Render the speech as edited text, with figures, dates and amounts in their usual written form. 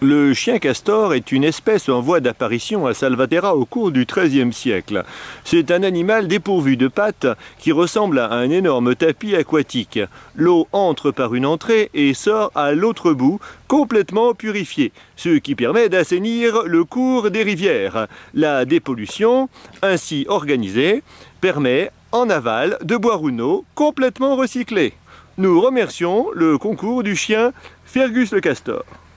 Le chien castor est une espèce en voie d'apparition à Salvaterra au cours du XIIIe siècle. C'est un animal dépourvu de pattes qui ressemble à un énorme tapis aquatique. L'eau entre par une entrée et sort à l'autre bout, complètement purifiée, ce qui permet d'assainir le cours des rivières. La dépollution, ainsi organisée, permet en aval de boire une eau complètement recyclée. Nous remercions le concours du chien Fergus le castor.